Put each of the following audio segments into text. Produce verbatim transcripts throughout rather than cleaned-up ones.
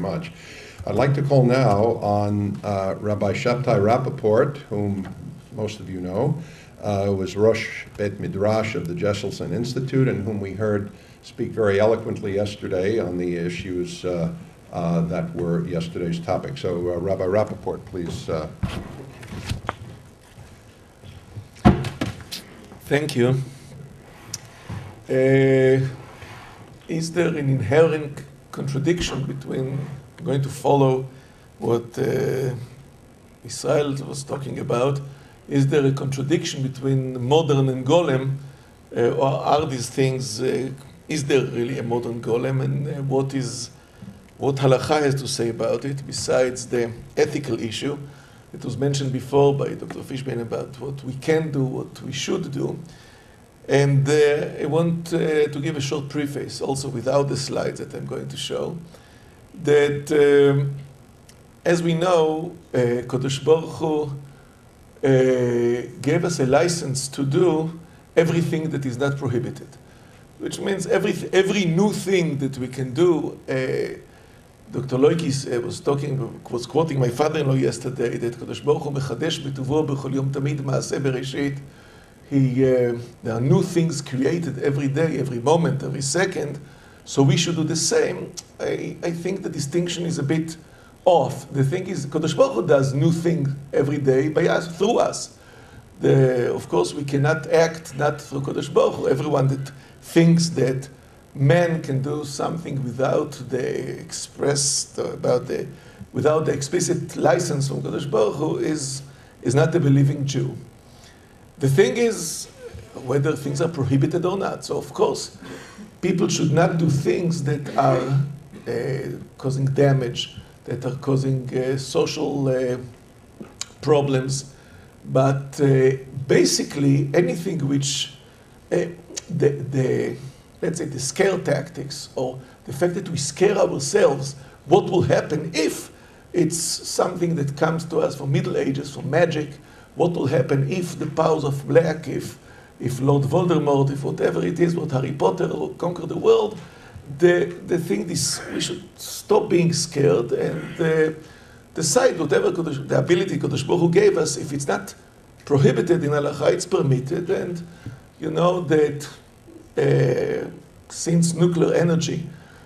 much. I'd like to call now on uh, Rabbi Shabtai Rappaport, whom most of you know, uh, was Rosh Bet Midrash of the Jesselson Institute, and whom we heard speak very eloquently yesterday on the issues uh, uh, that were yesterday's topic. So, uh, Rabbi Rappaport, please. Uh, Thank you. Uh, is there an inherent contradiction between, I'm going to follow what uh, Israel was talking about, is there a contradiction between modern and golem, uh, or are these things, uh, is there really a modern golem, and uh, what is, what halakha has to say about it, besides the ethical issue? It was mentioned before by Doctor Fishbein about what we can do, what we should do. And uh, I want uh, to give a short preface, also without the slides that I'm going to show, that um, as we know, uh, Kodesh Baruch Hu uh, gave us a license to do everything that is not prohibited, which means every, every new thing that we can do. Uh, Doctor Loikis uh, was talking, was quoting my father-in-law yesterday that Kodesh Baruch Hu mechadesh b'tuvo b'chol yom tamid ma'aseh bereshit. He, uh, there are new things created every day, every moment, every second, so we should do the same. I, I think the distinction is a bit off. The thing is, Kodesh Baruch Hu does new things every day by us, through us. The, of course, we cannot act not through Kodesh Baruch Hu. Everyone that thinks that man can do something without the express, about the, without the explicit license from Kodesh Baruch Hu is, is not a believing Jew. The thing is whether things are prohibited or not. So of course, people should not do things that are uh, causing damage, that are causing uh, social uh, problems. But uh, basically, anything which uh, the, the let's say the scare tactics, or the fact that we scare ourselves, what will happen if it's something that comes to us from Middle Ages, from magic, what will happen if the powers of black, if, if Lord Voldemort, if whatever it is, what Harry Potter will conquer the world, the, the thing is we should stop being scared and uh, decide whatever Kodesh, the ability Kodesh Baruch Hu gave us, if it's not prohibited in halakha, it's permitted. And you know that Uh, since nuclear energy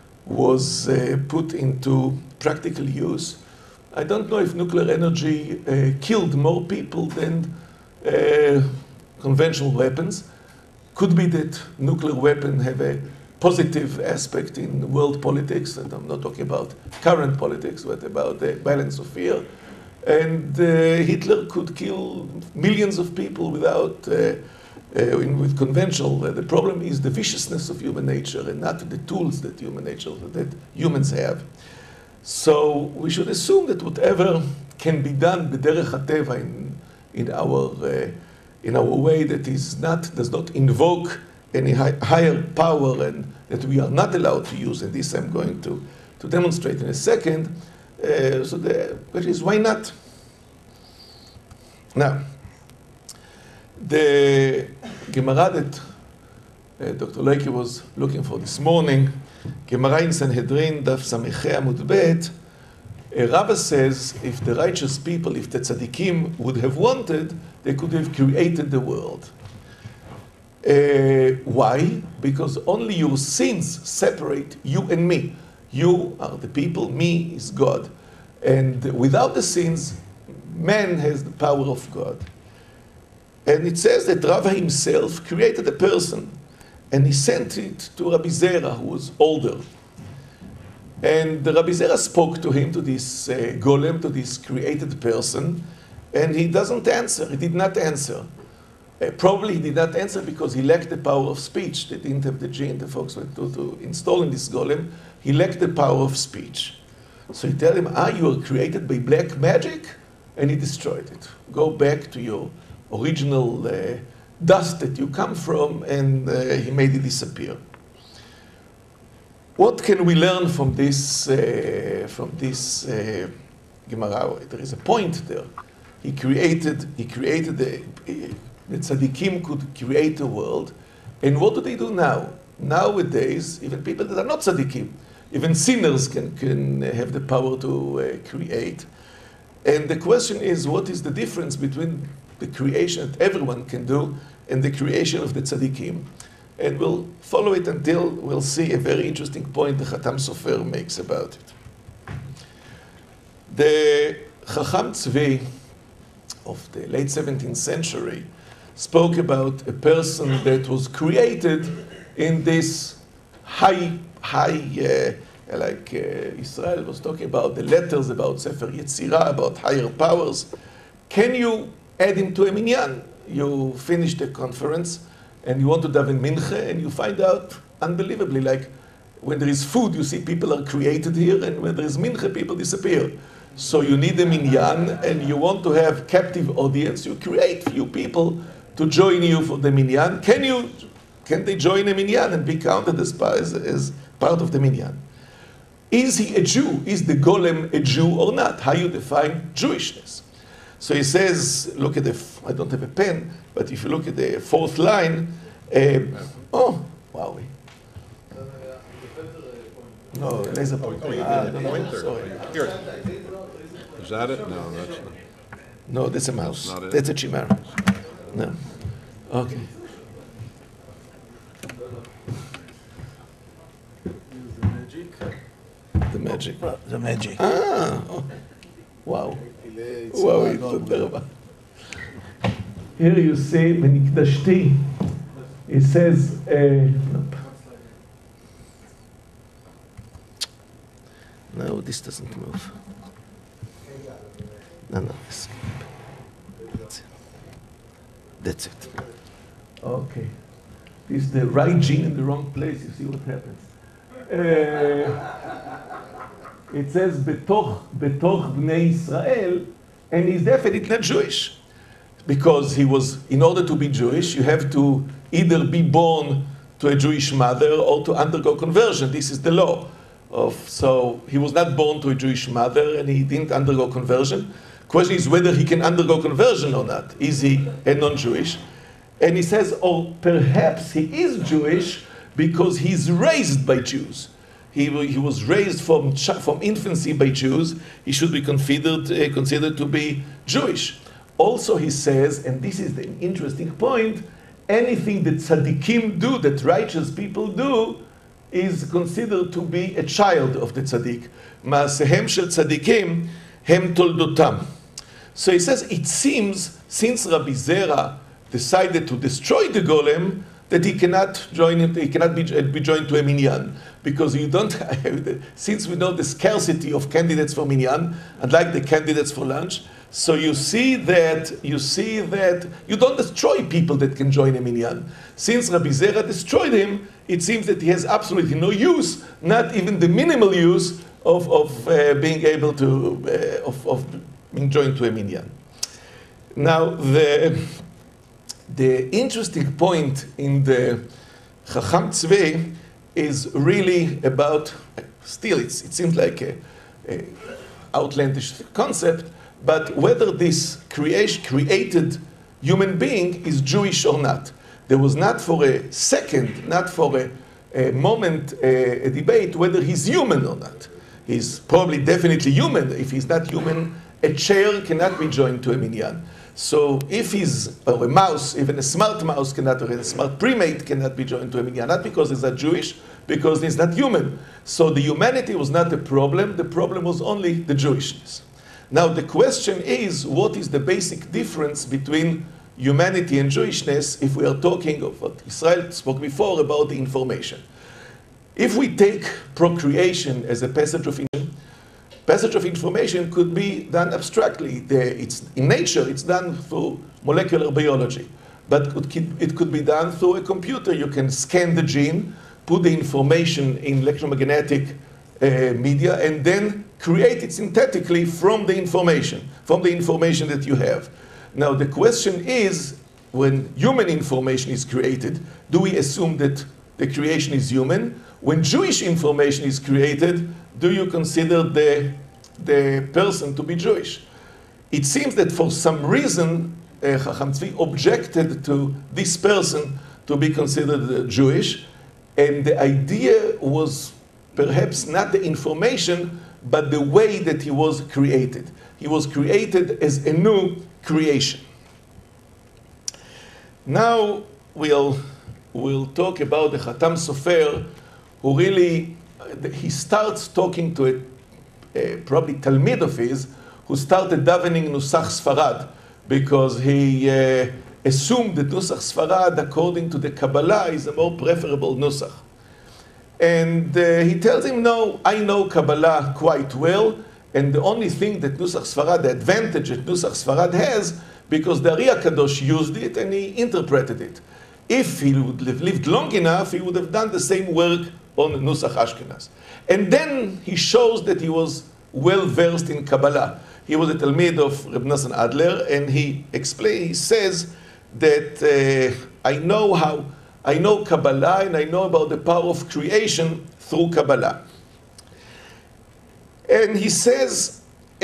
was uh, put into practical use, I don't know if nuclear energy uh, killed more people than uh, conventional weapons. Could be that nuclear weapons have a positive aspect in world politics, and I'm not talking about current politics, but about the balance of fear. And uh, Hitler could kill millions of people without uh, Uh, in, with conventional, uh, the problem is the viciousness of human nature and not the tools that human nature, that humans have. So we should assume that whatever can be done b'derech hateva, in, in our uh, in our way that is not, does not invoke any high, higher power and that we are not allowed to use, and this I'm going to, to demonstrate in a second. Uh, so the question is, why not? Now, the Gemara that uh, Doctor Leike was looking for this morning, Gemara in Sanhedrin, Daf Samechei Amud Bet, Rabbah says if the righteous people, if the tzaddikim would have wanted, they could have created the world. Uh, why? Because only your sins separate you and me. You are the people, me is God. And without the sins, man has the power of God. And it says that Rava himself created a person, and he sent it to Rabbi Zera, who was older. And the Rabbi Zera spoke to him, to this uh, golem, to this created person, and he doesn't answer. He did not answer. Uh, probably he did not answer because he lacked the power of speech. They didn't have the gene, the folks went to, to install in this golem. He lacked the power of speech. So he tell him, ah, you were created by black magic? And he destroyed it. Go back to your original uh, dust that you come from, and uh, he made it disappear. What can we learn from this, uh, from this uh, Gemara? There is a point there. He created, he created the, the tzaddikim could create a world, and what do they do now? Nowadays, even people that are not tzaddikim even sinners can, can have the power to uh, create. And the question is, what is the difference between the creation that everyone can do and the creation of the tzaddikim? And we'll follow it until we'll see a very interesting point the Khatam Sofer makes about it. The Chacham Tzvi of the late seventeenth century spoke about a person that was created in this high, high, uh, like uh, Israel was talking about the letters, about Sefer Yetzirah, about higher powers. Can you add him to a minyan? You finish the conference and you want to daven mincha, and you find out, unbelievably, like when there is food, you see people are created here, and when there is mincha, people disappear. So you need a minyan, and you want to have captive audience. You create few people to join you for the minyan. Can you? Can they join a minyan and be counted as, as, as part of the minyan? Is he a Jew? Is the golem a Jew or not? How you define Jewishness? So he says, look at the, I don't have a pen, but if you look at the fourth line, uh, oh, wow. No, laser point. Oh, you Ah, did no, a no, pointer. sorry. Here. Is that it? No, that's not. No, that's a mouse. Not it. That's a chimera. No. Okay. The magic. The magic. Ah, oh. Wow. Wow, תודה רבה. Here you see, בנקדשתי, it says, uh, nope. No, this doesn't move. No, no, escape. That's it. That's it. Okay. This is the right gene in the wrong place. You see what happens. Uh, it says, בתוך, בתוך בני ישראל, and he's definitely not Jewish. Because he was, in order to be Jewish, you have to either be born to a Jewish mother or to undergo conversion. This is the law. Of, so he was not born to a Jewish mother and he didn't undergo conversion. Question is whether he can undergo conversion or not. Is he a non-Jewish? And he says, or perhaps he is Jewish because he's raised by Jews. He, he was raised from, from infancy by Jews. He should be considered, uh, considered to be Jewish. Also he says, and this is the interesting point, anything that tzaddikim do, that righteous people do, is considered to be a child of the tzaddik. Ma'asehem shel tzaddikim hem toldotam. So he says, it seems, since Rabbi Zera decided to destroy the golem, that he cannot join it, he cannot be, be joined to a minyan. Because you don't, since we know the scarcity of candidates for minyan, unlike the candidates for lunch, so you see that, you see that you don't destroy people that can join a minyan. Since Rabbi Zera destroyed him, it seems that he has absolutely no use, not even the minimal use of, of uh, being able to, uh, of, of being joined to a minyan. Now, the, the interesting point in the Chacham Tzvi is really about, still it's, it seems like a, a outlandish concept, but whether this creation, created human being is Jewish or not. There was not for a second, not for a, a moment, a, a debate whether he's human or not. He's probably definitely human. If he's not human, a chair cannot be joined to a minyan. So if he's, or a mouse, even a smart mouse cannot, or a smart primate cannot be joined to a minyan, not because he's not Jewish, because he's not human. So the humanity was not the problem, the problem was only the Jewishness. Now the question is, what is the basic difference between humanity and Jewishness if we are talking of what Israel spoke before about the information? If we take procreation as a passage of information, passage of information could be done abstractly. The, it's, in nature, it's done through molecular biology. But it could, it could be done through a computer. You can scan the gene, put the information in electromagnetic uh, media, and then create it synthetically from the information, from the information that you have. Now the question is, when human information is created, do we assume that the creation is human? When Jewish information is created, do you consider the, the person to be Jewish? It seems that for some reason, uh, Chacham Tzvi objected to this person to be considered uh, Jewish, and the idea was perhaps not the information, but the way that he was created. He was created as a new creation. Now we'll, we'll talk about the Khatam Sofer, who really, he starts talking to a, a probably Talmid of his, who started davening Nusach Sfarad, because he uh, assumed that Nusach Sfarad, according to the Kabbalah, is a more preferable Nusach. And uh, he tells him, no, I know Kabbalah quite well, and the only thing that Nusach Sfarad, the advantage that Nusach Sfarad has, because the Ari HaKadosh used it and he interpreted it. If he would have lived long enough, he would have done the same work on Nusach Ashkenaz. And then he shows that he was well versed in Kabbalah. He was a Talmid of Reb Nosson Adler, and he explains, he says that uh, I know how, I know Kabbalah, and I know about the power of creation through Kabbalah. And he says, uh,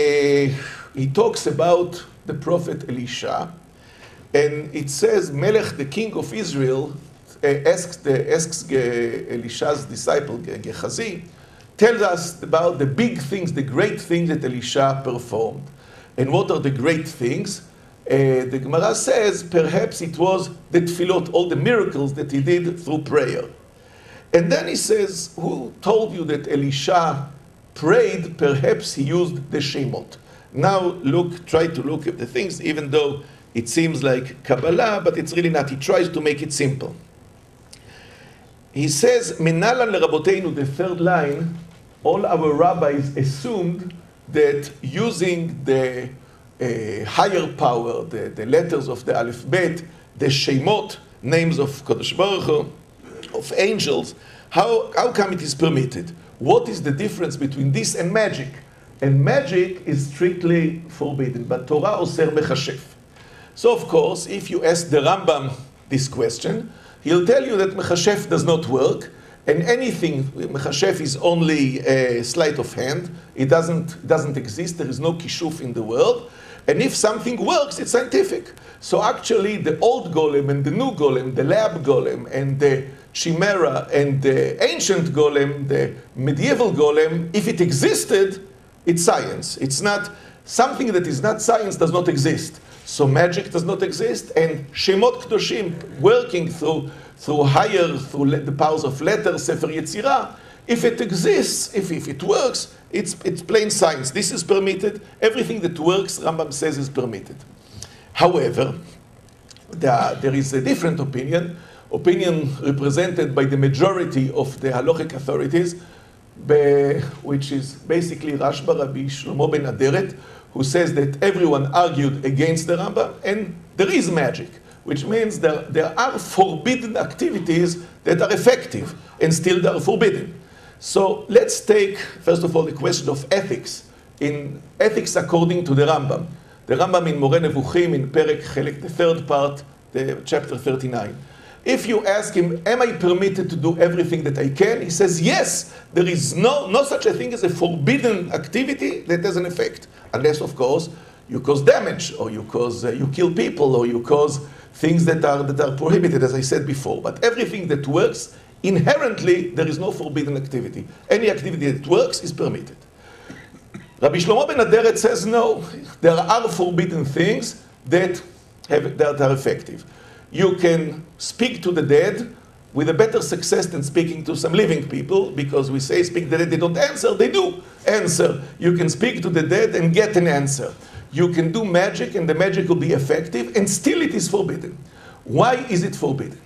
he talks about the prophet Elisha, and it says, Melech, the king of Israel, uh, asks, the, asks uh, Elisha's disciple, Gehazi, tells us about the big things, the great things that Elisha performed. And what are the great things? Uh, the Gemara says, perhaps it was the tefillot, all the miracles that he did through prayer. And then he says, who told you that Elisha prayed? Perhaps he used the Shemot. Now look, try to look at the things, even though it seems like Kabbalah, but it's really not. He tries to make it simple. He says, Menalan leraboteinu, the third line, all our rabbis assumed that using the uh, higher power, the, the letters of the Aleph Bet, the Shemot, names of Kodesh Baruch Hu, of angels, how, how come it is permitted? What is the difference between this and magic? And magic is strictly forbidden, but Torah oser mechashef. So of course, if you ask the Rambam this question, he'll tell you that mechashef does not work, and anything, mechashef is only a sleight of hand. It doesn't, doesn't exist. There is no kishuf in the world. And if something works, it's scientific. So actually, the old golem and the new golem, the lab golem and the chimera and the ancient golem, the medieval golem, if it existed, it's science. It's not, something that is not science does not exist. So magic does not exist, and Shemot Kedoshim, working through, through higher, through the powers of letters, Sefer Yetzirah, if it exists, if, if it works, it's, it's plain science. This is permitted. Everything that works, Rambam says, is permitted. However, there, there is a different opinion, opinion represented by the majority of the halachic authorities, be, which is basically Rashba Rabbi Shlomo ben Aderet, who says that everyone argued against the Rambam, and there is magic, which means there, there are forbidden activities that are effective, and still they are forbidden. So let's take, first of all, the question of ethics. In ethics according to the Rambam. The Rambam in Moreh Nevuchim, in Perek Chelek, the third part, the chapter thirty-nine. If you ask him, am I permitted to do everything that I can? He says, yes, there is no, no such a thing as a forbidden activity that has an effect. Unless, of course, you cause damage, or you cause, uh, you kill people, or you cause things that are, that are prohibited, as I said before. But everything that works, inherently, there is no forbidden activity. Any activity that works is permitted. Rabbi Shlomo ben Aderet says, no, there are forbidden things that, have, that are effective. You can speak to the dead with a better success than speaking to some living people, because we say speak to the dead, they don't answer, they do answer. You can speak to the dead and get an answer. You can do magic and the magic will be effective, and still it is forbidden. Why is it forbidden?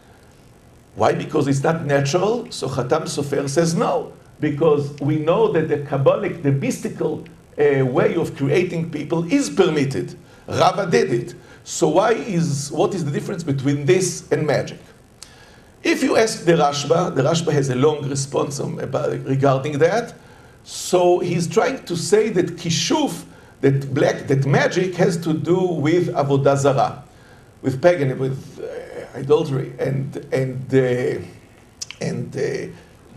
Why? Because it's not natural. So Khatam Sofer says no, because we know that the Kabbalic, the mystical uh, way of creating people is permitted. Rava did it. So why is, what is the difference between this and magic? If you ask the Rashba, the Rashba has a long response on, about, regarding that. So he's trying to say that kishuf, that black, that magic has to do with avodah zarah, with pagan, with uh, idolatry, and and uh, and uh,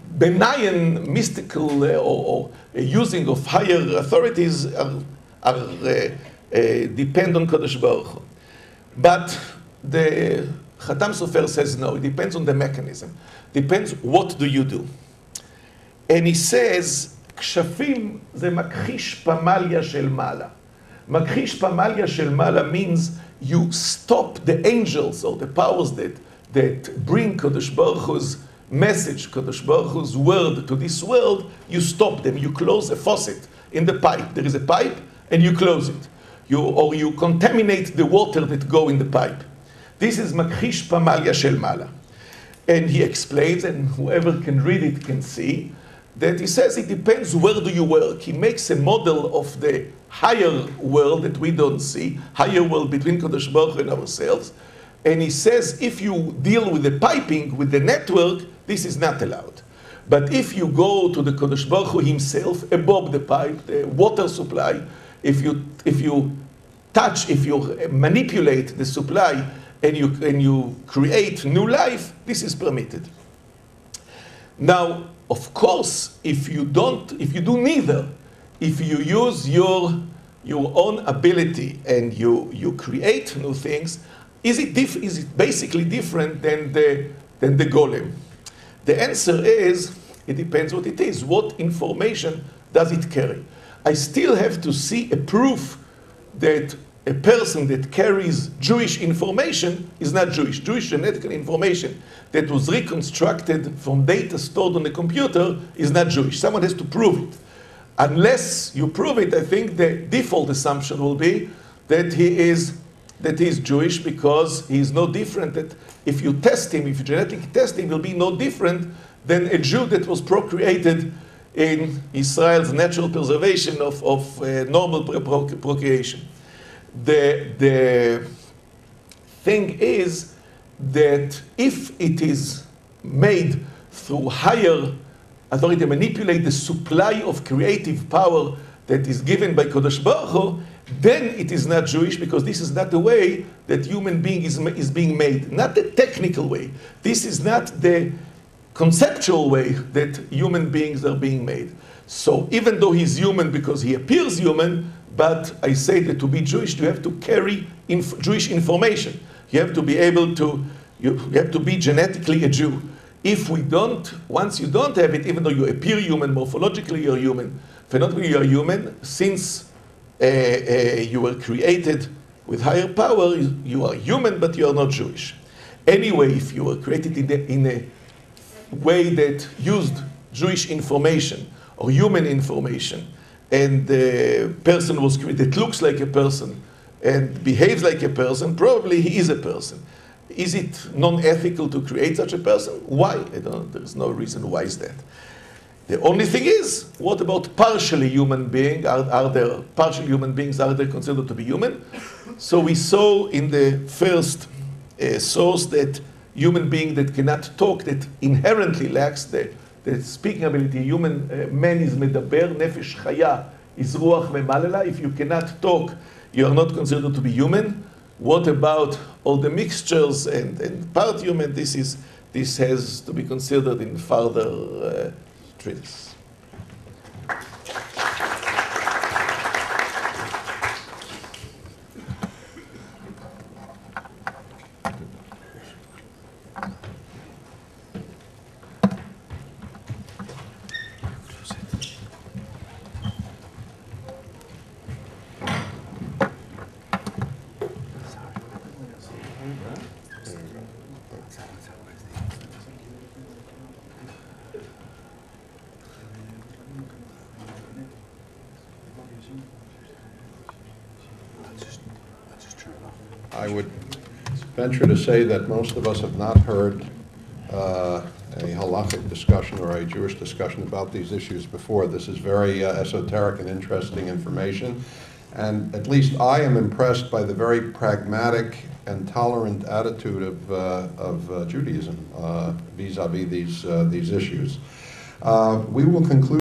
benign mystical uh, or, or uh, using of higher authorities are, are uh, uh, depend on Kodesh Baruch Hu. But the Khatam Sofer says no. It depends on the mechanism. Depends what do you do. And he says, כשפים זה מכחיש פמליה של מעלה. מכחיש פמליה של מעלה means you stop the angels or the powers that, that bring Kodesh Baruch Hu's message, Kodesh Baruch Hu's word to this world, you stop them. You close a faucet in the pipe. There is a pipe and you close it. You, or you contaminate the water that go in the pipe. This is מכחיש פמליה של מעלה. And he explains, and whoever can read it can see, that he says it depends where do you work. He makes a model of the higher world that we don't see, higher world between Kodesh Baruch Hu and ourselves. And he says if you deal with the piping, with the network, this is not allowed. But if you go to the Kodesh Baruch Hu himself, above the pipe, the water supply, if you, if you touch, if you manipulate the supply and you, and you create new life, this is permitted. Now, of course, if you don't, if you do neither, if you use your, your own ability and you, you create new things, is it, diff, is it basically different than the, than the golem? The answer is, it depends what it is. What information does it carry? I still have to see a proof that a person that carries Jewish information is not Jewish. Jewish genetic information that was reconstructed from data stored on the computer is not Jewish. Someone has to prove it. Unless you prove it, I think the default assumption will be that he is, that he is Jewish because he is no different. That if you test him, if you genetically test him, he will be no different than a Jew that was procreated in Israel's natural preservation of, of uh, normal procreation. The, the thing is that if it is made through higher authority, manipulate the supply of creative power that is given by Kodesh Baruch Hu, then it is not Jewish because this is not the way that human being is, is being made. Not the technical way. This is not the conceptual way that human beings are being made. So even though he's human because he appears human, but I say that to be Jewish, you have to carry inf Jewish information. You have to be able to, you, you have to be genetically a Jew. If we don't, once you don't have it, even though you appear human, morphologically you're human, phenotypically you're human, since uh, uh, you were created with higher power, you, you are human, but you are not Jewish. Anyway, if you were created in, the, in a way that used Jewish information or human information, and the person was created, looks like a person, and behaves like a person, probably he is a person. Is it non-ethical to create such a person? Why? I don't, there's no reason why is that. The only thing is, what about partially human being? Are, are there partial human beings, are they considered to be human? So we saw in the first uh, source that human being that cannot talk, that inherently lacks the, the speaking ability, human uh, man is medaber, nefesh chaya is ruach memalela. If you cannot talk, you are not considered to be human. What about all the mixtures and, and part human? This is this has to be considered in further uh, treatise. I would venture to say that most of us have not heard uh, a halachic discussion or a Jewish discussion about these issues before. This is very uh, esoteric and interesting information. And at least I am impressed by the very pragmatic and tolerant attitude of, uh, of uh, Judaism uh, vis-a-vis these, uh, these issues. Uh, we will conclude